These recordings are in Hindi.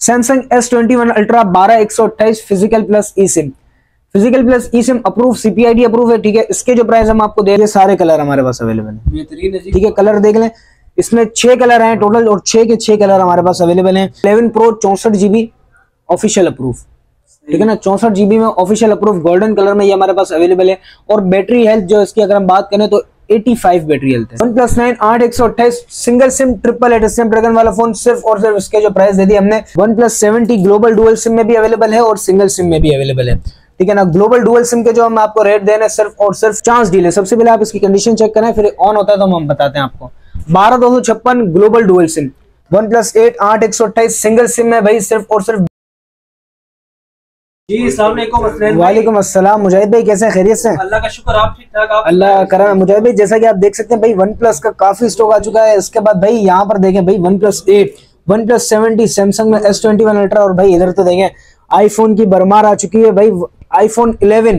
Samsung S21 ultra 12128 physical plus e SIM, physical plus e SIM approve, CPID approve है, ठीक है। इसके जो प्राइस हम आपको दे रहे हैं, सारे कलर हमारे पास अवेलेबल है, ठीक है। कलर देख लें, इसमें 6 कलर हैं टोटल और 6 के 6 कलर हमारे पास अवेलेबल हैं। 11 प्रो 64 GB ऑफिशियल अप्रूव, ठीक है ना, 64 GB में ऑफिशियल अप्रूव गोल्डन कलर में ये हमारे पास अवेलेबल है। और बैटरी हेल्थ जो इसकी अगर हम बात करें तो 85 बैटरी हेल्थ है। OnePlus 9 8128 सिंगल सिम 888 स्नैपड्रैगन वाला फोन, सिर्फ और सिर्फ इसके जो प्राइस दे दी हमने। OnePlus 70 ग्लोबल डुअल सिम में भी अवेलेबल है और सिंगल सिम में भी अवेलेबल है, ठीक है ना। ग्लोबल डुअल सिम के जो हम आपको रेट दे रहे हैं सिर्फ और सिर्फ चांस डील है। सबसे पहले आप इसकी कंडीशन चेक करें, फिर ऑन होता है तो हम बताते हैं आपको। 12256 global dual sim, OnePlus 8 8128 single sim में भाई सिर्फ और सिर्फ। वालेकुम अस्सलाम मुजाहिद भाई, कैसे हैं, खैरियत से? अल्लाह का शुक्र, आप ठीक ठाक? आप अल्लाह करम। मुजाहिद भाई जैसा कि आप देख सकते हैं भाई OnePlus का काफी स्टॉक आ चुका है। इसके बाद भाई यहाँ पर देखें भाई OnePlus 8, OnePlus 70, सैमसंग में S21 अल्ट्रा, और भाई इधर तो देखें आईफोन की भरमार आ चुकी है भाई। आईफोन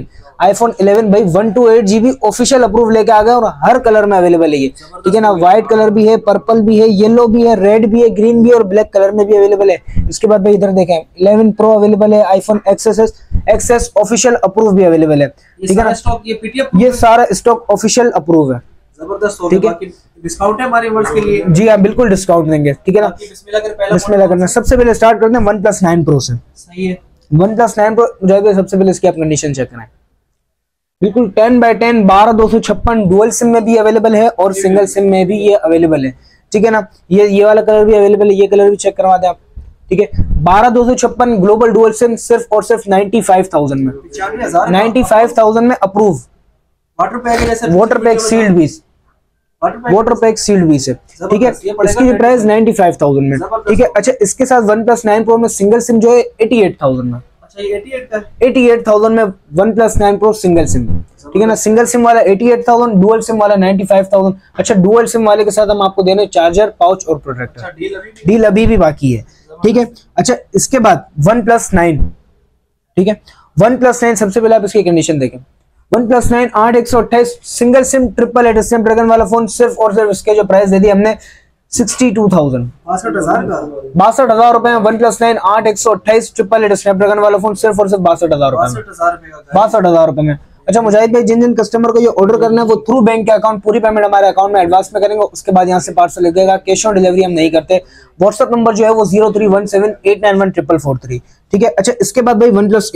11 भाई 128 GB ऑफिशियल अप्रूव लेके आ गया और हर कलर में अवेलेबल है ये, ठीक है ना। व्हाइट कलर भी है, पर्पल भी है, येलो भी है, रेड भी है, ग्रीन भी है और ब्लैक कलर में भी अवेलेबल है। इसके बाद भाई इधर देखें 11 प्रो अवेलेबल है, आईफोन XS ऑफिशियल अप्रूव भी अवेलेबल है, ठीक है ना। ये सारा स्टॉक ऑफिशियल अप्रूव है, जबरदस्त, ठीक है। डिस्काउंट है हमारे व्यूअर्स के लिए? जी हाँ बिल्कुल डिस्काउंट देंगे, ठीक है ना। बिस्मिल्लाह करना। सबसे पहले स्टार्ट करते हैं OnePlus 9 Pro से। सही है, OnePlus 9 Pro जो है सबसे पहले इसकी आप कंडीशन चेक करें। बिल्कुल 10x10 12256 डुअल सिम में भी अवेलेबल है और सिंगल सिम में भी ये अवेलेबल है, ठीक है ना। ये वाला कलर भी अवेलेबल है, ये कलर भी चेक करवा दें आप, ठीक है। 12256 ग्लोबल डुअल सिम सिर्फ और सिर्फ 95,000 में, 95,000 में approve. Water pack sealed piece, water pack sealed piece है, ठीक है। इसकी प्राइस 95,000 में, ठीक है। अच्छा, इसके साथ OnePlus 9 Pro में सिंगल सिम जो है 88,000 में, 88,000 में OnePlus 9 Pro सिंगल सिम, ठीक है ना। सिंगल सिम वाला 88,000, डुअल सिम वाला 95,000। अच्छा, डुअल सिम वाले के साथ हम आपको देने चार्जर, पाउच और प्रोटेक्टर। डील अभी भी बाकी है, ठीक है। अच्छा, इसके बाद OnePlus 9, ठीक है। OnePlus 9 सबसे पहले आप इसकी कंडीशन देखें। OnePlus 9 8128 सिंगल सिम 888 स्नैपड्रैगन वाला फोन, सिर्फ और सिर्फ इसके जो प्राइस दे दी हमने 62,000, 62,000 रुपए में OnePlus 9 8128 888 स्नैपड्रैगन वाला फोन, सिर्फ और सिर्फ 62,000 रुपए में, 62,000 रुपए में। अच्छा मुजाहिद भाई, जिन कस्टमर को ये ऑर्डर करना है वो थ्रू बैंक के अकाउंट, पूरी पेमेंट हमारे अकाउंट में एडवांस में करेंगे, उसके बाद यहाँ से पार्सल लगेगा। कैश ऑन डिलीवरी हम नहीं करते। व्हाट्सएप नंबर जो है वो 0317891443, ठीक है। अच्छा, इसके बाद भाई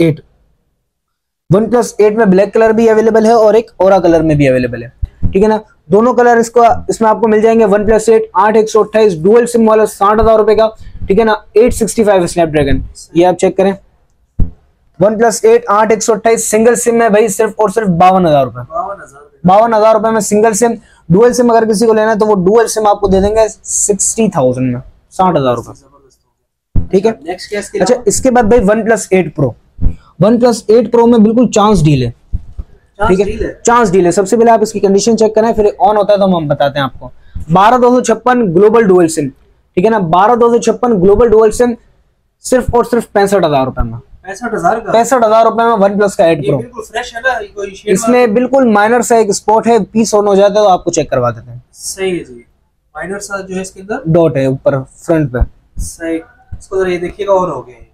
OnePlus 8 में ब्लैक कलर भी अवेलेबल है और एक औरा कलर में भी अवेलेबल है, ठीक है ना। दोनों कलर इसमें आपको मिल जाएंगे। OnePlus 8 8128 डुअल सिम वाला 60,000 रुपए का, ठीक है ना। 865 स्नैपड्रैगन, ये आप चेक करें। OnePlus 8 8128 सिंगल सिम में भाई सिर्फ और सिर्फ 52,000 रुपए, 52,000 रुपए में सिंगल सिम। डुअल सिम अगर किसी को लेना है तो वो डुअल सिम आपको दे देंगे 60,000 में, 60,000 रुपए, ठीक है। अच्छा, इसके बाद भाई OnePlus 8 Pro, OnePlus 8 Pro में बिल्कुल चांस डील है, ठीक है, चांस डील है। सबसे पहले आप इसकी कंडीशन चेक करें, फिर ऑन होता है तो हम बताते हैं आपको। 12256 ग्लोबल डुअल सिम, ठीक है ना। 12256 ग्लोबल डुअल सिम सिर्फ और सिर्फ 65,000 रुपए में, 65,000 रुपए में OnePlus का 8 Pro। फ्रेश है ना, इसमें बिल्कुल माइनर सा एक स्पॉट है, पीस ऑन हो जाता है तो आपको चेक करवा देते हैं। सही है जी, माइनर सा जो है इसके अंदर डॉट है ऊपर फ्रंट पे। सही, इसको जरा ये देखिएगा, ऑन हो गया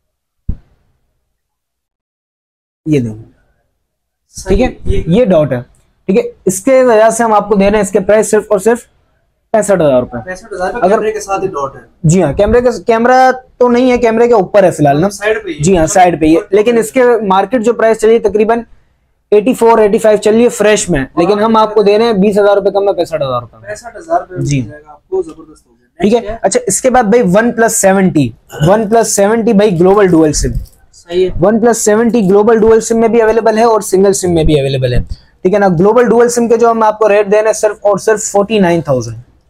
ये देखिए, ठीक है, ये डॉट है, ठीक है। इसके वजह से हम आपको दे रहे हैं इसके प्राइस सिर्फ और सिर्फ 65,000 रुपए। 65,000 अगर कैमरे के साथ ही डॉट है? जी हाँ, कैमरा तो नहीं है, कैमरे के ऊपर है फिलहाल ना, साइड पे। जी हाँ, साइड पे ही है। लेकिन इसके मार्केट जो प्राइस चली तकरीबन 84-85 चल रही है फ्रेश में, लेकिन हम आपको दे रहे हैं 20,000 रुपए कम में 65,000 रुपए, 65,000 जी आपको, जबरदस्त हो गया, ठीक है। अच्छा, इसके बाद भाई OnePlus 70 भाई ग्लोबल डुअल सिम, सही है। OnePlus 70 ग्लोबल डुअल सिम में भी अवेलेबल है और सिंगल सिम में भी अवेलेबल है, ठीक है ना। ग्लोबल डुअल सिम के जो हम आपको रेट दे रहे हैं सिर्फ और सिर्फ 49,000,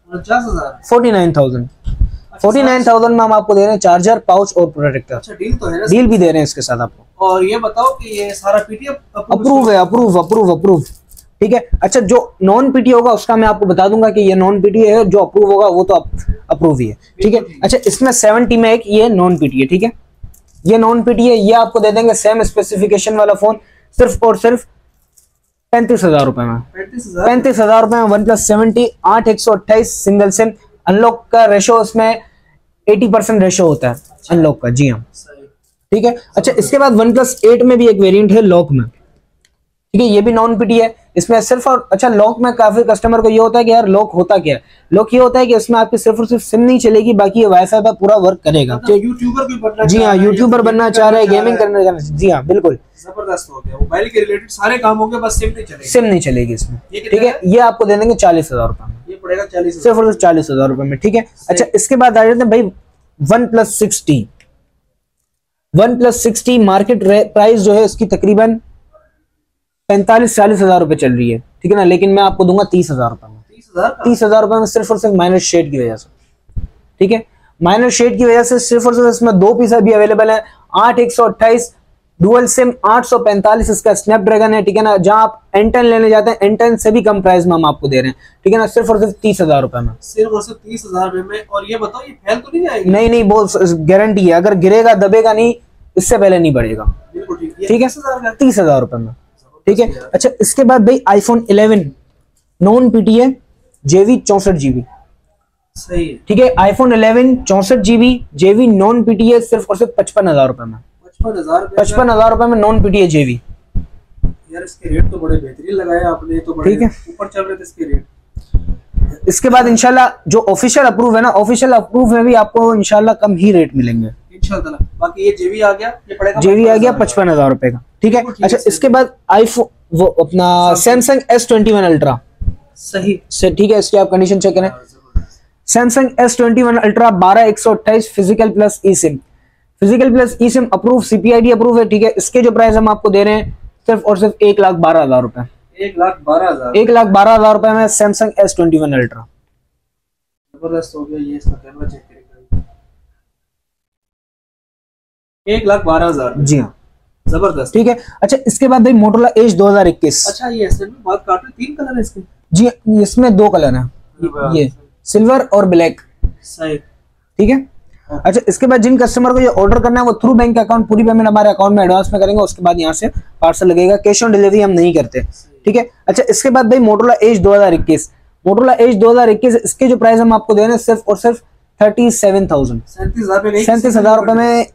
49,000 में हम आपको दे रहे हैं चार्जर, पाउच और प्रोटेक्टर। अच्छा, डील तो है ना, डील भी दे रहे हैं इसके साथ आपको। और ये बताओ कि ये सारा पीटीएफ अप्रूव है, अप्रूव, ठीक है। अच्छा, जो नॉन पीटी होगा उसका मैं आपको बता दूंगा कि ये नॉन पीटी है, जो अप्रूव होगा वो तो अप्रूव ही है, ठीक है। अच्छा, इसमें 70 में एक ये नॉन पीटी है, ठीक है, ये नॉन पीटी है। ये आपको दे देंगे सेम स्पेसिफिकेशन वाला फोन सिर्फ और सिर्फ 35,000 रुपए में, 35,000 रुपए में OnePlus 70 8128 सिंगल सिम। अनलॉक का रेशो इसमें 80% रेशो होता है, अनलॉक का, जी हाँ। सही। ठीक है। अच्छा, इसके बाद OnePlus 8 में भी एक वेरिएंट है लॉक में, ठीक है, ये भी नॉन पीटी है। इसमें सिर्फ और अच्छा, लॉक में काफी कस्टमर को ये होता है कि यार लॉक होता क्या है। लॉक ये होता है कि इसमें आपकी सिर्फ और सिर्फ सिम नहीं चलेगी, बाकी ये वाईफाई पर पूरा वर्क करेगा। यूट्यूबर भी बनना जी हाँ, चाह रहा है, यूट्यूबर बनना चाह रहे हैं, गेमिंग करना चाह रहे हैं, जी हाँ बिल्कुल। जबरदस्त हो गया, मोबाइल के रिलेटेड सारे काम हो गए, बस सिम नहीं चलेगी। सिम नहीं चलेगी इसमें, ये ठीक कितना है। ये आपको दे देंगे 40,000 रुपए में, ये पड़ेगा 40,000। सिर्फ और सिर्फ 40,000 रुपए में, ठीक है। अच्छा, इसके बाद आ जाते हैं भाई OnePlus 6T। OnePlus 6T market price जो है इसकी तकरीबन 45-40 हजार रुपए चल रही है, ठीक है ना, लेकिन मैं आपको दूंगा 30,000 रुपए में। 30,000 रुपए में सिर्फ और सिर्फ माइनस शेड की वजह से, ठीक है। माइनस शेड की वजह से सिर्फ और सिर्फ इसमें 2 पीस अभी अवेलेबल है। 8/128 डुअल सिम, 845 इसका स्नैपड्रैगन है, ठीक है ना। जहां आप N10 लेने जाते हैं, N10 से भी कम प्राइस में हम आपको दे रहे हैं, ठीक है ना, सिर्फ और सिर्फ 30,000 रुपए में, सिर्फ और सिर्फ 30,000 रुपए में। और ये बताओ, ये फैल तो नहीं जाएगी? नहीं नहीं, वो गारंटी है, अगर गिरेगा दबेगा नहीं, इससे पहले नहीं बढ़ेगा, बिल्कुल ठीक। ठीक है, 30,000 रुपए में, ठीक है। अच्छा, इसके बाद भाई iPhone 11 नॉन पीटी है, JV 64GB, सही है। ठीक है। iPhone 11 64GB JV non PT है, सिर्फ और सिर्फ 55,000 रुपए में। 55,000 रुपए में नॉन पीटी है JV। यार इसके रेट तो बड़े बेहतरीन लगाए आपने, तो बड़े ठीक है। ऊपर चल रहे थे इसके रेट। इसके बाद इंशाल्लाह जो ऑफिशियल अप्रूव है ना, ऑफिशियल अप्रूव में भी आपको इंशाल्लाह कम ही रेट मिलेंगे इंशाल्लाह। बाकी ये JV आ गया, ये पड़ेगा JV आ गया 55,000 रुपए का, ठीक है। अच्छा, इसके बाद iPhone वो अपना Samsung S21 अल्ट्रा, सही से ठीक है। इसकी आप कंडीशन चेक करें। Samsung S21 ultra 12/128 physical plus e SIM, physical plus e SIM approve, CPID approve है, ठीक है। इसके जो प्राइस हम आपको दे रहे हैं सिर्फ और सिर्फ 1,12,000 रुपए, 1,12,000। 1,12,000 रुपए में Samsung S21 अल्ट्रा। जबरदस्त हो गया। ये इसका कैमरा चेक करेंगे, 1,12,000। जी हाँ, जबरदस्त, ठीक है। अच्छा, इसके बाद भाई Motorola Edge 2021। अच्छा ये ऐसे में बात काट रहे, 3 कलर है इसके। जी, इसमें 2 कलर हैं, ये सिल्वर और ब्लैक, सही, ठीक है। अच्छा, इसके बाद जिन कस्टमर को ये ऑर्डर करना है वो थ्रू बैंक अकाउंट, पूरी पेमेंट हमारे अकाउंट में एडवांस में करेंगे, उसके बाद यहाँ से पार्सल लगेगा, कैश ऑन डिलीवरी हम नहीं करते, ठीक है। अच्छा, इसके बाद भाई Motorola Edge 2021, Motorola Edge 2021, इसके जो प्राइस हम आपको दे रहे हैं सिर्फ और सिर्फ 37,000, 37,000 रुपए में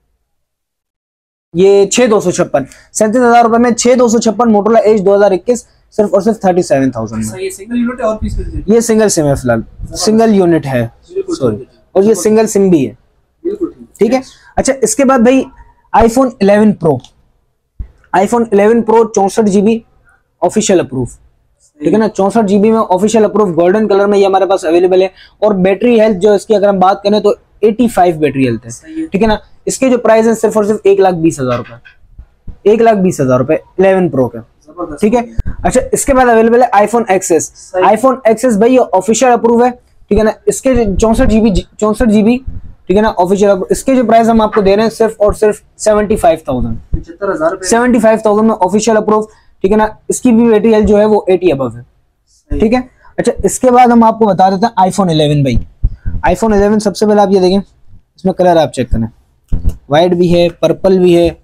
ये 6,256, 37,000 रुपए में 6,256 Motorola Edge 2021 सिर्फ और सिर्फ 37,000 में। सही, सिंगल यूनिट है और पीस मिल ये सिंगल सिम है फिलहाल, सिंगल यूनिट है, सॉरी, और ये सिंगल सिम भी है, बिल्कुल ठीक है। अच्छा, इसके बाद भाई iPhone 11 Pro, iPhone 11 Pro 64GB official approve, ठीक है ना, 64GB में ऑफिशियल अप्रूव, गोल्डन कलर में ये हमारे पास अवेलेबल है। और बैटरी हेल्थ जो इसकी अगर हम बात करें तो 85 बैटरी हेल्थ है, ठीक है ना। इसके जो प्राइस है सिर्फ और सिर्फ 1,20,000 रुपए, 1,20,000 रुपए 11 Pro के, ठीक है। अच्छा, इसके बाद अवेलेबल है iPhone XS, iPhone XS भाई ये ऑफिशियल अप्रूव है, ठीक है ना। इसके 64GB, ठीक है ना, ऑफिशियल। इसके जो प्राइस हम आपको दे रहे हैं सिर्फ और सिर्फ 75,000, 75,000 में ऑफिशियल अप्रूव, ठीक है ना। इसकी भी बैटरी हेल्थ जो है वो 80 अबव है, ठीक है। अच्छा, इसके बाद हम आपको बता देते हैं iPhone 11 भाई। iPhone 11 सबसे पहले आप ये देखें, इसमें कलर आप चेक करें, व्हाइट भी है, पर्पल भी है,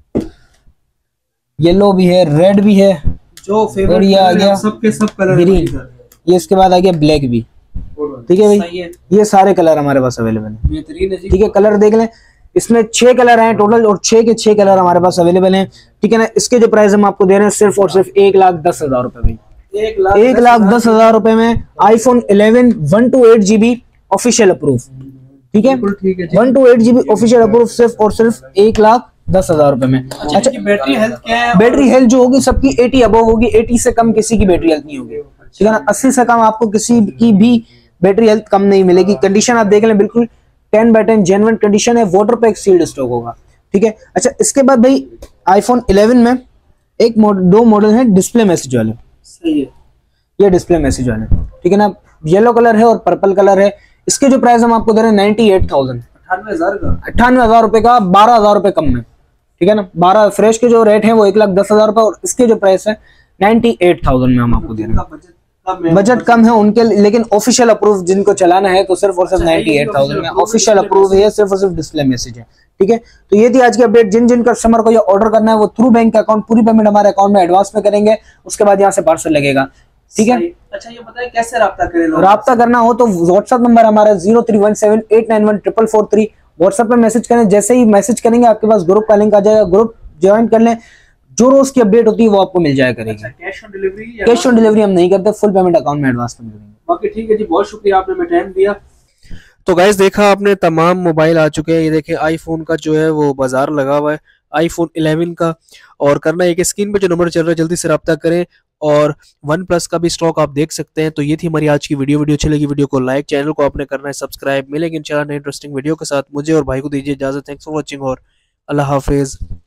येलो भी है, रेड भी है, जो और फेवरेट ये आ गया सबके सब कलर ग्रीन, ये इसके बाद आ गया ब्लैक भी, ठीक है भाई। ये सारे कलर हमारे पास अवेलेबल है, बेहतरीन है जी। ठीक है। कलर देख लें, इसमें 6 कलर हैं टोटल, और 6 के 6 कलर हमारे पास अवेलेबल हैं, ठीक है ना। इसके जो प्राइस हम आपको दे रहे हैं सिर्फ और सिर्फ 1,10,000 रुपए भाई, 1,10,000 रुपए में iPhone 11 128GB ऑफिशियल अप्रूव, ठीक है, 128GB ऑफिशियल अप्रूव सिर्फ और सिर्फ 1,10,000 रुपए में। अच्छा, बैटरी हेल्थ क्या है? बैटरी हेल्थ जो होगी सबकी 80 अबव होगी, 80 से कम किसी की बैटरी हेल्थ नहीं होगी, ठीक है ना। 80 से कम आपको किसी की भी बैटरी हेल्थ कम नहीं मिलेगी। कंडीशन आप देख लें, बिल्कुल 10/10 जेन्युइन कंडीशन है, वाटर पैक सील्ड स्टॉक होगा, ठीक है। अच्छा, इसके बाद भाई iPhone 11 में दो मॉडल हैं डिस्प्ले मैसेज वाले, सही है, ये डिस्प्ले मैसेज वाले, ठीक है ना। येलो कलर है और पर्पल कलर है। इसके जो प्राइस हम आपको दे रहे हैं 98,000, 98,000 का, 98,000 रुपए का, 12,000 रुपए कम में, ठीक है ना। 12 फ्रेश के जो रेट है वो 1,10,000 रुपए, और इसके जो प्राइस है 98,000 में हम आपको दे रहे हैं। बजट कम है उनके, लेकिन ऑफिशियल अप्रूव जिनको चलाना है तो सिर्फ और सिर्फ 98,000 में ऑफिशियल अप्रूव है, सिर्फ और सिर्फ डिस्प्ले मैसेज है, ठीक है। तो ये थी आज की अपडेट। जिन जिन कस्टमर को ये ऑर्डर करना है वो थ्रू बैंक अकाउंट, पूरी पेमेंट हमारे अकाउंट में एडवांस में करेंगे, उसके बाद यहाँ से पार्सल लगेगा, ठीक है। अच्छा, ये बताइए कैसे राब्ता करें लोग? राब्ता करना हो तो व्हाट्सएप नंबर हमारा 0317891443, व्हाट्सएप पे मैसेज करें, जैसे ही मैसेज करेंगे आपके पास ग्रुप का लिंक आ जाएगा, ग्रुप ज्वाइन कर लें, जो रोज की अपडेट होती है वो आपको मिल जाया करेगी। Cash on delivery? Cash on delivery हम नहीं करते, फुल पेमेंट अकाउंट में एडवांस में करेंगे। बाकी ठीक है जी, बहुत शुक्रिया आपने हमें टाइम दिया। तो गाइस देखा आपने, तमाम मोबाइल आ चुके हैं। ये देखें आईफोन का जो है वो बाजार लगा हुआ है, आईफोन 11 का। और करना एक स्क्रीन पे जो नंबर चल रहा है जल्दी से रब्ता करें। और वन प्लस का भी स्टॉक आप देख सकते हैं। तो ये थी हमारी आज की वीडियो अच्छी लगी वीडियो को लाइक, चैनल को आपने करना है सब्सक्राइब। मिलेंगे इंशाल्लाह नए इंटरेस्टिंग वीडियो के साथ। मुझे और भाई को दीजिए इजाजत। थैंक्स फॉर वॉचिंग और अल्लाह हाफिज।